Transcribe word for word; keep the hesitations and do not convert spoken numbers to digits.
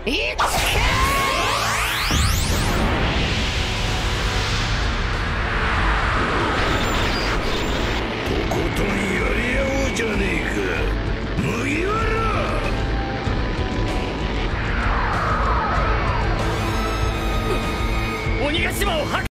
いっけとことんやり合おうじゃねえか麦わら。 鬼ヶ島を破壊